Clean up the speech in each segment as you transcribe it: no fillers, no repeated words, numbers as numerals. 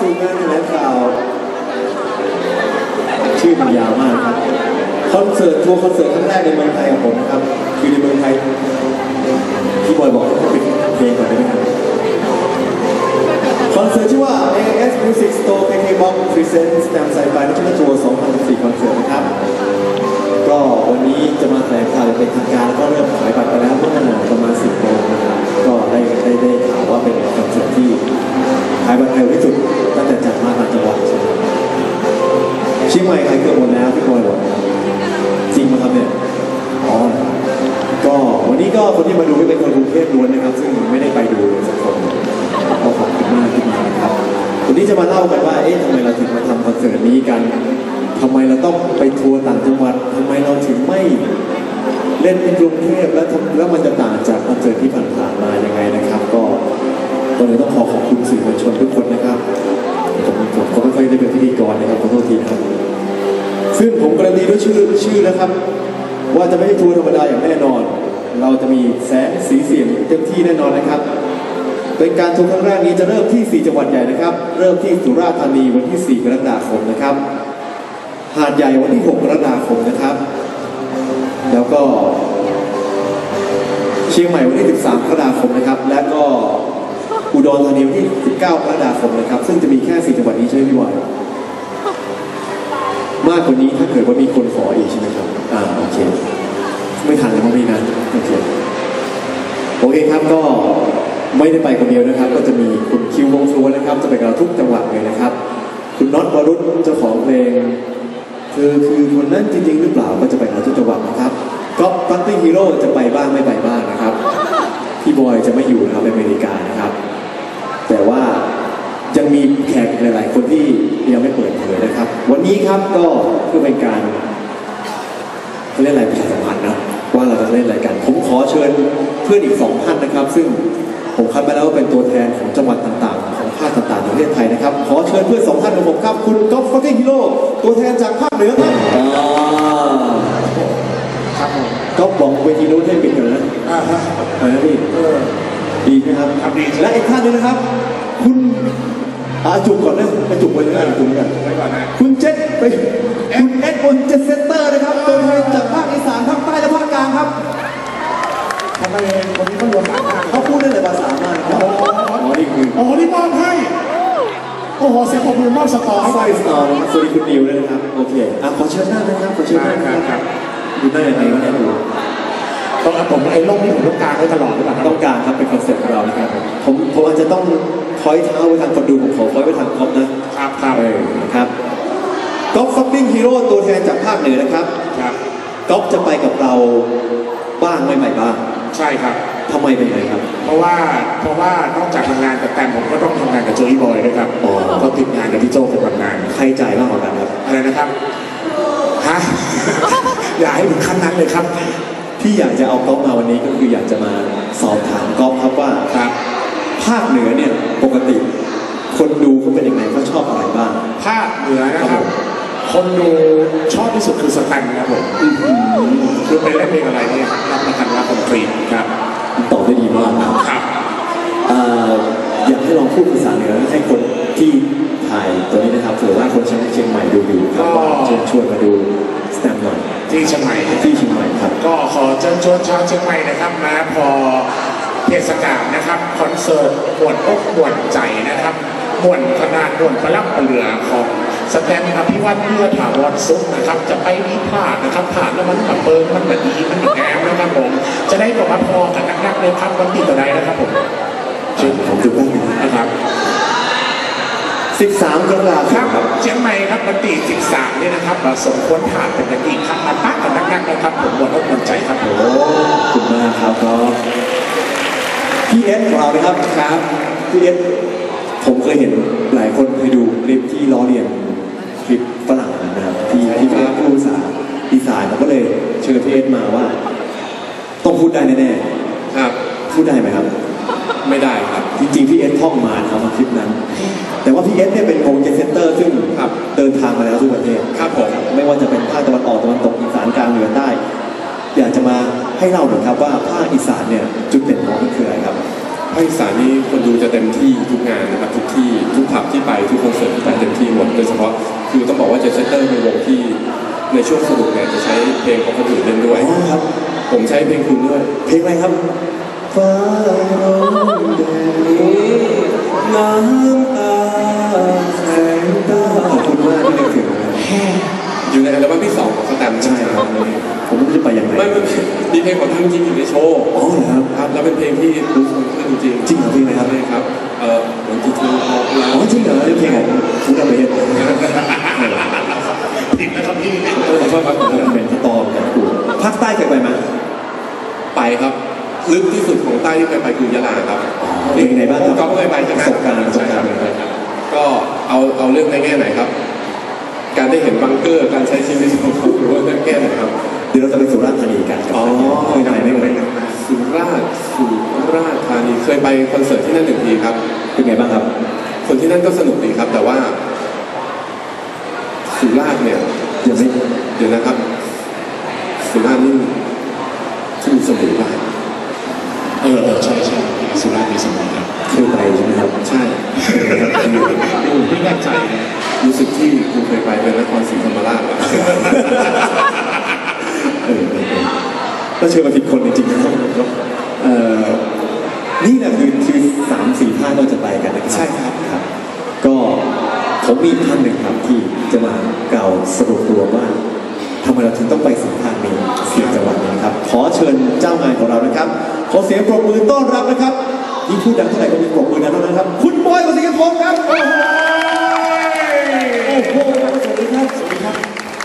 สู่งานแถลงข่าวชื่อมันยาวมากครับคอนเสิร์ตทัวร์คอนเสิร์ตครั้งแรกในเมืองไทยของผมครับคือในเมืองไทยพี่บอยบอกว่าเป็นเพลงก่อนได้ไหมครับคอนเสิร์ตชื่อว่า AS Music Store KK Box Presents Stamp สายไฟ National Tour 2014 คอนเสิร์ตนะครับก็วันนี้จะมาแถลงข่าวเป็นทางการแล้วก็เริ่มขายบัตรไปแล้วเมื่อประมาณ 10 โมงนะครับก็ได้ข่าวว่าเป็นคอนเสิร์ตที่ขายบัตรเร็วที่สุดตั้งแต่จัดมาต่างจังหวัดเชียงใหม่ขายเกือบหมดแล้วพี่บอยบอกจริงไหมครับเนี่ยอ๋อก็วันนี้ก็คนที่มาดูไม่เป็นคนกรุงเทพล้วนนะครับซึ่งไม่ได้ไปดูสักคนก็ขอบคุณมากที่มาครับวันนี้จะมาเล่ากันว่าทำไมเราถึงมาทำคอนเสิร์ตนี้กันทำไมเราต้องไปทัวร์ต่างจังหวัดทำไมเราถึงไม่เล่นในกรุงเทพแล้วมันจะต่างจากคอนเสิร์ตที่ผ่านๆมายังไงนะครับก็ตอนนี้ต้องขอบคุณสื่อมวลชนทุกคนนะครับผมไม่ค่อยได้เป็นพิธีกรนะครับขอโทษทีครับซึ่งผมการันตีด้วยชื่อนะครับว่าจะไม่ใช่ทัวร์ธรรมดาอย่างแน่นอนเราจะมีแสงสีเสียงเต็มที่แน่นอนนะครับเป็นการทัวร์ครั้งแรกนี้จะเริ่มที่4จังหวัดใหญ่นะครับเริ่มที่สุราษฎร์ธานีวันที่4 กรกฎาคมนะครับหาดใหญ่วันที่6 กรกฎาคมนะครับแล้วก็เชียงใหม่วันที่13 กรกฎาคมนะครับและก็อุดรธานีวันที่19 กรกฎาคมนะครับซึ่งจะมีแค่4จังหวัดนี้ใช่ไหมพี่บอยมากกว่านี้ถ้าเกิดว่ามีคนขออีกใช่ไหมครับโอเคไม่ทันเลยมั้งพี่นะโอเคครับก็ไม่ได้ไปคนเดียวนะครับก็จะมีคุณคิววงฟลัวนะครับจะไปกับเราทุกจังหวัดเลยนะครับคุณน็อตวรุษเจ้าของเพลงคือคนนั้นจริงๆหรือเปล่าก็จะไปกับเราทุกจังหวัดนะครับก็ฟัตติ้งฮีโร่จะไปบ้างไม่ไปบ้างนะครับพี่บอยจะไม่อยู่นะครับในอเมริกานะครับแต่ว่ายังมีแขกหลายๆคนที่ยังไม่เปิดเผยนะครับวันนี้ครับก็เพื่อเป็นการเล่นอะไรประชาสัมพันธ์นะว่าเราจะเล่นอะไรกันผมขอเชิญเพื่อนอีก2 ท่านนะครับซึ่งผมคัดมาแล้วว่าเป็นตัวแทนของจังหวัดต่างๆของภาคต่างๆในประเทศไทยนะครับขอเชิญเพื่อน2 ท่านของผมครับคุณก๊อฟฟักกิ้งฮีโร่ตัวแทนจากภาคเหนือครับครับผมก๊อฟบอกเวทีนู้นให้ปิดกันนะอะไรนะพี่ดีไหมครับดีและอีกท่านนึงนะครับคุณจุกก่อนนะจุกไว้เลยจุกกันคุณเจ็ดไปคุณเอ็ดบนเจ็ดเซนเตอร์นะครับตัวแทนจากภาคอีสานภาคใต้และภาคกลางครับทำไมคนนี้เขารวมหลายภาคเขาพูดได้หลายภาษามากครับนี่มอบให้โอ้โหเสียงปรบมือมอบสตอร์ให้สตอร์สวัสดีคุณนิวเลยนะครับโอเคขอเชิญหน้านะครับขอเชิญหน้าครับดูได้ยังไงวะเนี่ยต้องผมไอ้ร่มนี่ผมต้องการไว้ตลอดหรือเปล่าต้องการครับเป็นคอนเซ็ปต์ของเรานะครับผมอาจจะต้องคอยเท้าไปทางคนดูผมขอคอยไปทางก๊อฟนะครับครับก๊อฟฟักกิ้งฮีโร่ตัวแทนจากภาคเหนือนะครับก๊อฟจะไปกับเราบ้างไม่บ้างใช่ครับทำไมเป็นไงครับเพราะว่านอกจากทำงานกับแตมผมก็ต้องทำงานกับโจอี้บอยด้วยครับก็ติดงานกับพี่โจเป็นทำงานใครจ่ายมากกว่ากันครับอะไรนะครับฮะอย่าให้ถึงขั้นนั้นเลยครับที่อยากจะเอาก๊อฟมาวันนี้ก็คืออยากจะมาสอบถามก๊อฟครับว่าภาคเหนือเนี่ยปกติคนดูเขาเป็นยังไงเขาชอบอะไรบ้างภาคเหนือนะครับคนดูชอบที่สุดคือสแตนครับผมคือเป็นเล่นเพลงอะไรเนี่ยรับประกันว่าคอมพลีทครับตอบได้ดีมากครับอยากให้ลองพูดภาษาเหนือให้คนที่ถ่ายตัวนี้นะครับเผื่อว่าคนเชียงใหม่ดูอยู่ครับก็ชวนมาดูสแตนหน่อยที่เชียงใหม่ครับก็ขอเชิญชวนชาวเชียงใหม่นะครับนะพอเทศกาลนะครับคอนเสิร์ตม่วนอกม่วนใจนะครับม่วนขนาดม่วนประลับประเหลือของสแตนอภิวัตเพื่อถาวรสุขนะครับจะไปมีพลาดนะครับผ่านแล้วมันแบบเปิงมันแบบดีมันแง่นะครับผมจะได้บอกว่าพอกันนักๆเลยครับวันที่ต่อใดนะครับผมเชิญผมดูได้นะครับ13 กรกฎาคมครับเชียงใหม่ครับวันที่13นี่นะครับเราสมควรผ่านเป็นอย่างดีครับมาปักกันนักๆนะครับผมม่วนอกม่วนใจครับผมขอบคุณมากครับก็พี่เอสของเรานะครับพี่เอสผมเคยเห็นหลายคนเคยดูคลิปที่ล้อเลียนคลิปฝรั่งนะครับที่พูดภาษาอีสานเราก็เลยเชิญพี่เอสมาว่าต้องพูดได้แน่ๆครับพูดได้ไหมครับไม่ได้ครับจริงๆพี่เอสท่องมาทำคลิปนั้นแต่ว่าพี่เอสเนี่ยเป็นวงเจเซนเตอร์ซึ่งเดินทางมาแล้วทุกประเทศครับผมไม่ว่าจะเป็นภาคตะวันออกตะวันตกอีสานกลางเหนือใต้อยากจะมาให้เล่าหน่อยครับว่าภาคอีสานเนี่ยจุดเด่นของมันคืออะไรครับภาคอีสานนี่คนดูจะเต็มที่ทุกงานนะครับทุกที่ทุกผับที่ไปทุกคอนเสิร์ตที่ไปเต็มที่หมดโดยเฉพาะคือต้องบอกว่าเจสเตอร์เป็นวงที่ในช่วงสนุกเนี่ยจะใช้เพลงของคนอื่นเล่นด้วยครับผมใช้เพลงคุณด้วยเพลงอะไรครับฟ้าร้องแดงน้ำตาแสงตาขอบคุณมากที่นึกถึงอยู่ในอัลบั้มที่2ของสแตมป์ใช่ครับผมไม่รู้จะไปยังไงไม่มีเพลงของท่านจริงอยู่ในโชว์อ๋อเหรอครับแล้วเป็นเพลงที่รู้สึกขึ้นจริงจริงเหรอเพลงอะไรครับใช่ครับเหมือนที่เธอออกมาอ๋อจริงเหรอเพลงของคุณดำเนินผิดนะครับพี่ขอโทษครับเป็นที่ตอมกันกูภาคใต้เคยไปไหมไปครับลึกที่สุดของใต้ที่เคยไปคือยะลาครับเป็นยังไงบ้างครับก็เคยไปประสบการณ์ก็เอาเรื่องในแง่ไหนครับการได้เห็นบังเกอร์การใช้ชีวิตของครอบครัวในแง่ไหนครับเดี๋ยวเราจะไปสุราษฎร์ธานีกันอ๋อเคยไปไม่เคยสุราษฎร์ธานีเคยไปคอนเสิร์ตที่นั่น1 ทีครับเป็นไงบ้างครับคนที่นั่นก็สนุกดีครับแต่ว่าสุราษฎร์เนี่ยเดี๋ยวนะครับสุราษฎร์นี่ที่มีสมุนไพรใช่สุราษฎร์มีสมุนครับเคยไปใช่ไหมครับใช่ไม่แน่ใจรู้สึกที่คุณเคยไปเป็นนครศรีธรรมราชก็เชิญมาผิดคนจริงๆนะครับนี่แหละคือ3-4 ท่านเราจะไปกันนะครับใช่ครับก็ผมมีท่านหนึ่งครับที่จะมากล่าวสรุปรวมว่าทำไมเราถึงต้องไปสัมภาษณ์นี้4 จังหวัดนี้ครับขอเชิญเจ้างานของเรานะครับขอเสียงปรบมือต้อนรับนะครับที่พูดดังเท่าไหร่ก็มีปรบมือนั้นนะครับคุณบอย กสิกพงศ์ครับโอ้โหสวัสดีครับสวัสดีครับ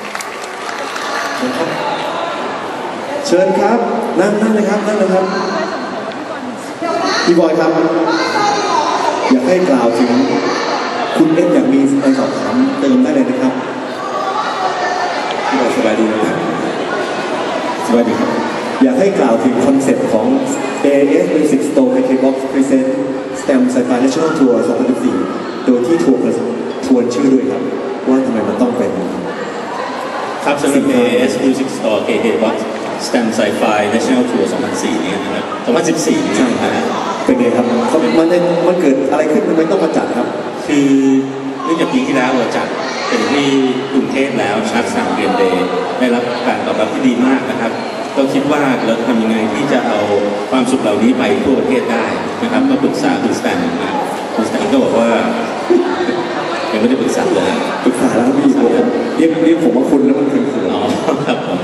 เชิญครับนั่งเลยครับนั่งเลยครับพี่บอยครับอยากให้กล่าวถึงคุณเอ็ดอยากมีอะไรสอบถามเติมได้เลยนะครับพี่บอยสบายดีนะครับสบายดีครับอยากให้กล่าวถึงคอนเซ็ปต์ของ AIS Music Store KKBOX Present STEM Sci-Fi National Tour 2014 โดยที่ทัวร์ชื่อด้วยครับว่าทำไมมันต้องเป็นครับสำหรับ AIS Music Store KKBOX STEM Sci-Fi National Tour 2004 นี้นะครับ2014 ใช่ครับเป็นไงครับมันเกิดอะไรขึ้นทำไมต้องมาจัดครับคือเนื่องจากปีที่แล้วเราจัดเป็นที่กรุงเทพแล้วนะครับสนามเกมเดย์ได้รับการตอบรับที่ดีมากนะครับก็คิดว่าเราจะทำยังไงที่จะเอาความสุขเหล่านี้ไปทั่วประเทศได้นะครับก็ปรึกษาคุณสแตนนะคุณสแตนก็บอกว่ายังไม่ได้ปรึกษาเลยปรึกษาแล้วพี่ผมเรียกผมว่าคุณแล้วมันคืออ๋อครับผม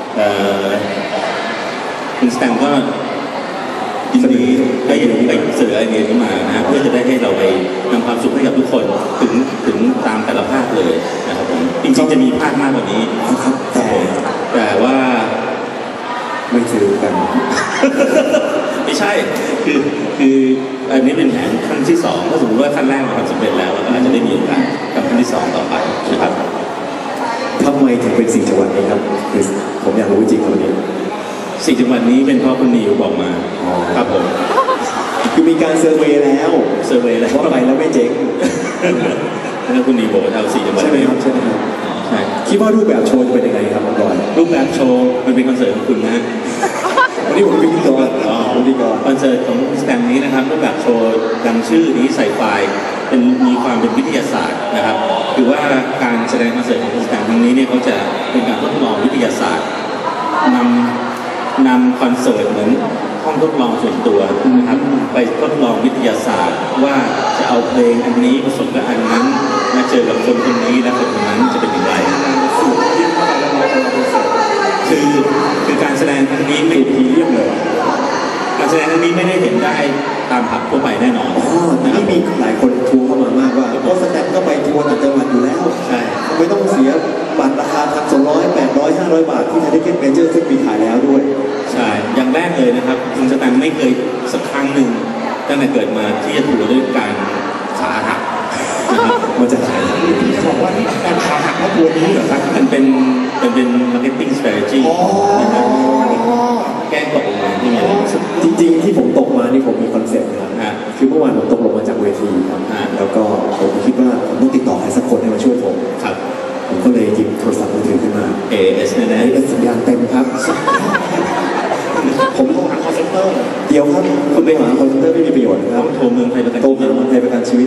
คุณสแตนก็ยินดีได้ไปเสนอไอเดียขึ้นมานะเพื่อจะได้ให้เราไปนำความสุขให้กับทุกคนถึงตามแต่ละภาคเลยนะครับผมจริงๆจะมีภาคมากกว่านี้แต่ว่าไม่ซื้อกันไม่ใช่คืออันนี้เป็นแผนขั้นที่2ถ้าสมมติว่าขั้นแรกมันทำสำเร็จแล้วเราอาจจะได้มีโอกาสกับขั้นที่2ต่อไปนะครับทำไมถึงเป็น4 จังหวัดนี้ครับผมอยากรู้จริงวันนี้ 4 จังหวัดนี้เป็นเพราะคุณนิวบอกมาครับผมคือมีการเซอร์เวย์แล้วว่าไปแล้วไม่เจ๊งแล้วคุณนิวบอกว่าเอา4 จังหวัดใช่ไหมครับใช่ไหมครับคิดว่ารูปแบบโชว์จะเป็นยังไงครับก่อนรูปแบบโชว์มันเป็นคอนเสิร์ตของคุณนะวันนี้ผมเป็นพิธีกรคอนเสิร์ตของสแตมนี้นะครับรูปแบบโชว์ดังชื่อนี้ใส่ไฟมีความเป็นวิทยาศาสตร์นะครับคือว่าการแสดงคอนเสิร์ตของสแตมครั้งนี้เนี่ยเขาจะเป็นการทดลองวิทยาศาสตร์นำคอนเสิร์ตเหมือนห้องทดลองส่วนตัวนะครับไปทดลองวิทยาศาสตร์ว่าจะเอาเพลงอันนี้ผสมกับอันนั้นมาเจอกับคนคนนี้และคนคนนั้นจะเป็นอย่างไรคือการแสดงครั้งนี้ไม่พรีเมียมเลยการแสดงครั้งนี้ไม่ได้เห็นได้ตามผับทั่วไปแน่นอนที่มีหลายคนทัวร์เข้ามามากว่าเพราะสแตมก็ไปทัวร์ต่างจังหวัดอยู่แล้วใช่ไม่ต้องเสียบัตรราคา1,200 800 500 บาทที่ไทยทิเก็ตเมเจอร์ซึ่งมีขายแล้วด้วยใช่อย่างแรกเลยนะครับคุณสแตมไม่เคยสักครั้งหนึ่งตั้งแต่เกิดมาที่จะทัวร์ด้วยการขาหักมันจะขายที่บอกว่านี่การขาหักเพราะตัวนี้เหรอครับมันเป็น marketing strategy นะครับแก้ตกลงมาที่มีจริงๆที่ผมตกมานี่ผมมีคอนเซ็ปต์นะครับคือเมื่อวานผมตกลงมาจากเวทีครับแล้วก็ผมคิดว่าผมต้องติดต่อใครสักคนให้มาช่วยผมครับผมก็เลยหยิบโทรศัพท์มือถือขึ้นมา AS แน่ๆสัญญาณเต็มครับผมโทรหา call center เดี๋ยวครับคุณคุณไปหาคอนเซ็นเตอร์ไม่มีประโยชน์นะครับต้องโทรเมืองไทยประกันโทรหาเมืองไทยประกันชีวิต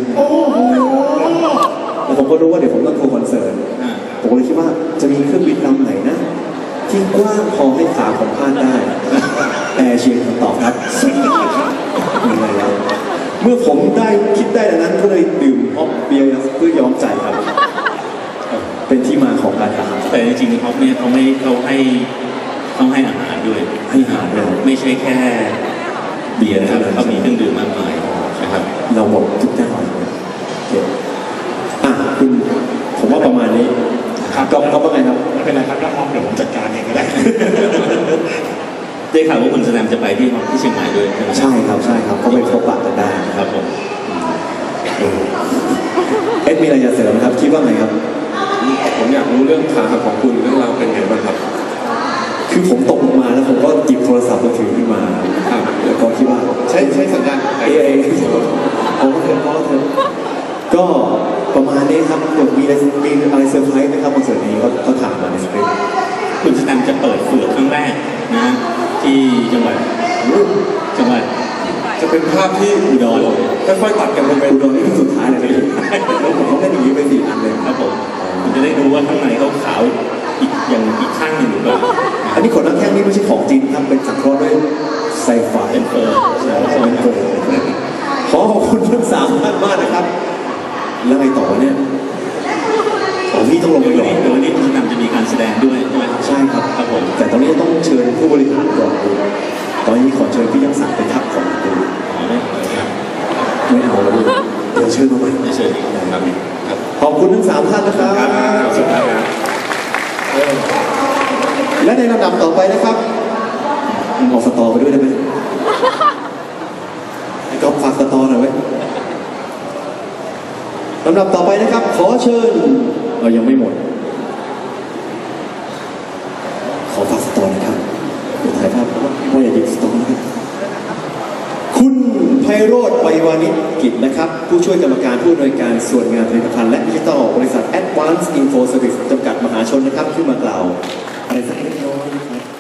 แล้วผมก็รู้ว่าเดี๋ยวผมต้องโทรคอนเสิร์ตอ่าผมเลยคิดว่าจะมีเครื่องบินลำไหนนะที่กว้างพอให้ขาผมพาดได้แอร์เชียร์คำตอบครับมีอะไรแล้วเมื่อผมได้คิดได้ดังนั้นก็เลยดื่มฮอปเบียร์เพื่อยอมใจครับ เป็นที่มาของการถามแต่จริงๆเขาเนี่ยเขาให้อาหารด้วยให้อาหารด้วยไม่ใช่แค่เบียร์นะครับเขามีเครื่องดื่มมากมายนะครับเราหมดทุกอย่างเลยโอเคอ่ะคุณผมว่าประมาณนี้ครับก็ว่าไงครับไม่เป็นไรครับถ้าพร้อมเดี๋ยวผมจัดการเองก็ได้ได้ข่าวว่าคุณแสดงจะไปที่เชียงใหม่ด้วยใช่ไหมใช่ครับก็ไปพบปะกันได้ครับผมเอ็ดมีอะไรจะเสริมครับคิดว่าไงครับผมอยากรู้เรื่องขาหักของคุณเรื่องราวเป็นไงบ้างครับคือผมตกลงมาแล้วผมก็หยิบโทรศัพท์มือถือขึ้นมาครับแล้วก็คิดว่าใช้สัญญาณเอพอเถอะก็ประมาณนี้ครับมีอะไรเซอร์ไพรส์ไหมครับคอนเสิร์ตนี้เขาถามมาในสคริปต์คุณแสดงจะเปิดเฟือกครั้งแรกนะที่จังหวัดจะเป็นภาพที่อุดรค่อยๆตัดกันลงไปอุดรนี่คือสุดท้ายเลยนะแล้วผมเขาแค่อย่างนี้ไป4 อันเลยครับผมคุณจะได้ดูว่าข้างในเขาขาวอีกข้างหนึ่งหรือเปล่าอันนี้ขนหน้าแข้งนี่ไม่ใช่ของจริงครับเป็นสังเคราะห์ด้วยไซไฟเป็นเฟอร์เป็นเฟอร์ขอขอบคุณทั้ง3 ท่านมากนะครับ แล้วไงต่อเนี่ยของพี่ต้องลงไปเดี๋ยวก่อนวันนี้คุณแสดงจะมีการแสดงด้วยใช่ไหมครับใช่ครับครับผมแต่ตอนนี้ต้องเชิญผู้บริหารก่อนตอนนี้ขอเชิญพี่ยังศักดิ์ไปทักก่อนดูอ๋อได้ครับไม่เอาแล้วลูกเดี๋ยวเชิญมาใหม่ได้เชิญอีกครับครับขอบคุณทั้ง3 ท่านนะครับสุดท้ายนะและในลำดับต่อไปนะครับมึงเอาสตอไปด้วยได้ไหมไอ้ก๊อฟฝากสตอหน่อยไว้ลำดับต่อไปนะครับ ขอเชิญเรายังไม่หมด ขอฝากสตอนะครับเดี๋ยวถ่ายภาพว่าอย่าหยิบสตอนะครับคุณไพโรจน์ไวานิชกิจนะครับ ผู้ช่วยกรรมการผู้อำนวยการส่วนงานผลิตภัณฑ์และดิจิทัลบริษัท Advanced Info Service จำกัดมหาชนนะครับขึ้นมากล่าวอะไรสักเล็กน้อยนะครับ